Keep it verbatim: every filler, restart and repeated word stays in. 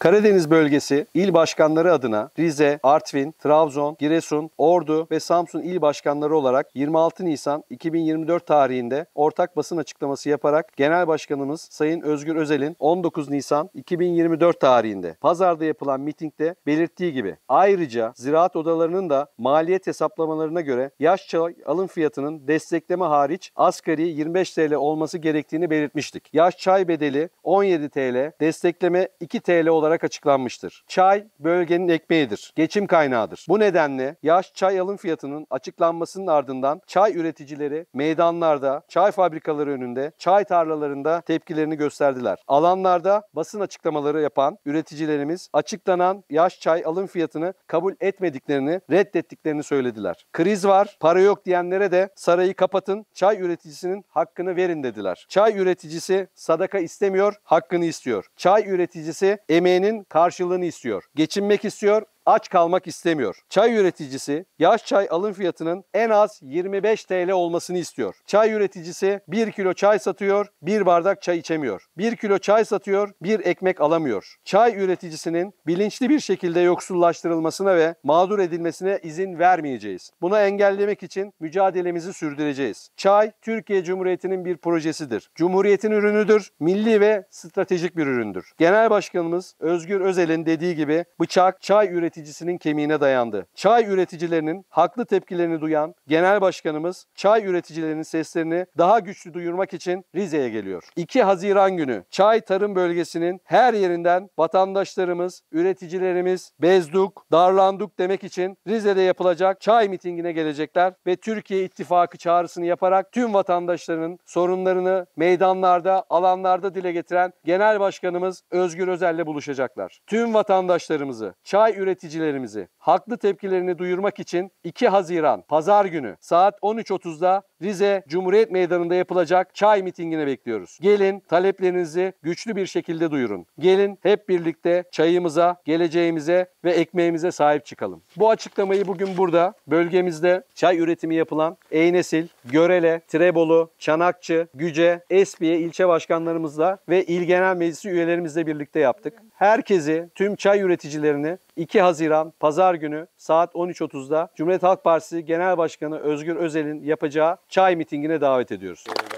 Karadeniz bölgesi il başkanları adına Rize, Artvin, Trabzon, Giresun, Ordu ve Samsun il başkanları olarak yirmi altı Nisan iki bin yirmi dört tarihinde ortak basın açıklaması yaparak Genel Başkanımız Sayın Özgür Özel'in on dokuz Nisan iki bin yirmi dört tarihinde Pazar'da yapılan mitingde belirttiği gibi ayrıca ziraat odalarının da maliyet hesaplamalarına göre yaş çay alım fiyatının destekleme hariç asgari yirmi beş TL olması gerektiğini belirtmiştik. Yaş çay bedeli on yedi TL, destekleme iki TL olarak açıklanmıştır. Çay bölgenin ekmeğidir, geçim kaynağıdır. Bu nedenle yaş çay alım fiyatının açıklanmasının ardından çay üreticileri meydanlarda, çay fabrikaları önünde, çay tarlalarında tepkilerini gösterdiler. Alanlarda basın açıklamaları yapan üreticilerimiz açıklanan yaş çay alım fiyatını kabul etmediklerini, reddettiklerini söylediler. Kriz var, para yok diyenlere de sarayı kapatın, çay üreticisinin hakkını verin dediler. Çay üreticisi sadaka istemiyor, hakkını istiyor. Çay üreticisi emeğinin karşılığını istiyor. Geçinmek istiyor, aç kalmak istemiyor. Çay üreticisi yaş çay alım fiyatının en az yirmi beş TL olmasını istiyor. Çay üreticisi bir kilo çay satıyor, bir bardak çay içemiyor. bir kilo çay satıyor, bir ekmek alamıyor. Çay üreticisinin bilinçli bir şekilde yoksullaştırılmasına ve mağdur edilmesine izin vermeyeceğiz. Bunu engellemek için mücadelemizi sürdüreceğiz. Çay, Türkiye Cumhuriyeti'nin bir projesidir. Cumhuriyetin ürünüdür, milli ve stratejik bir üründür. Genel Başkanımız Özgür Özel'in dediği gibi bıçak çay üreticisinin üreticisinin kemiğine dayandı. Çay üreticilerinin haklı tepkilerini duyan Genel Başkanımız çay üreticilerinin seslerini daha güçlü duyurmak için Rize'ye geliyor. iki Haziran günü çay tarım bölgesinin her yerinden vatandaşlarımız, üreticilerimiz bezduk, darlandık demek için Rize'de yapılacak çay mitingine gelecekler ve Türkiye İttifakı çağrısını yaparak tüm vatandaşların sorunlarını meydanlarda, alanlarda dile getiren Genel Başkanımız Özgür Özel'le buluşacaklar. Tüm vatandaşlarımızı, çay üreticilerimizi üreticilerimizi haklı tepkilerini duyurmak için iki Haziran Pazar günü saat on üç otuzda Rize Cumhuriyet Meydanı'nda yapılacak çay mitingine bekliyoruz. Gelin taleplerinizi güçlü bir şekilde duyurun. Gelin hep birlikte çayımıza, geleceğimize ve ekmeğimize sahip çıkalım. Bu açıklamayı bugün burada bölgemizde çay üretimi yapılan Eynesil, Görele, Tirebolu, Çanakçı, Güce, Espiye ilçe başkanlarımızla ve İl Genel Meclisi üyelerimizle birlikte yaptık. Herkesi, tüm çay üreticilerini iki Haziran Pazar günü saat on üç otuzda Cumhuriyet Halk Partisi Genel Başkanı Özgür Özel'in yapacağı çay mitingine davet ediyoruz.